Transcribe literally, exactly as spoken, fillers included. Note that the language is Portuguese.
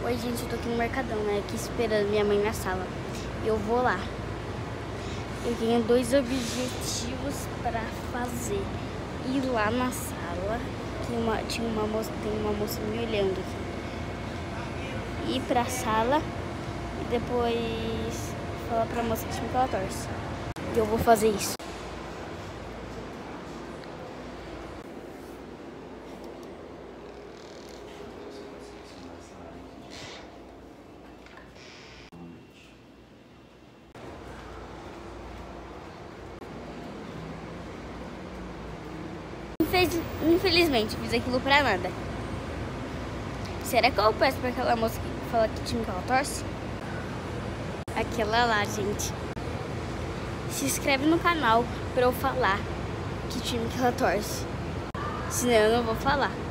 Oi, gente, eu tô aqui no Mercadão, né? Aqui esperando minha mãe na sala. Eu vou lá. Eu tenho dois objetivos pra fazer. Ir lá na sala. Tem uma, tinha uma moça, tem uma moça me olhando aqui. Ir pra sala e depois falar pra moça que time que ela torce. E eu vou fazer isso. Infelizmente, fiz aquilo pra nada. Será que eu peço pra aquela moça que fala que time que ela torce? Aquela lá, gente. Se inscreve no canal pra eu falar que time que ela torce. Senão eu não vou falar.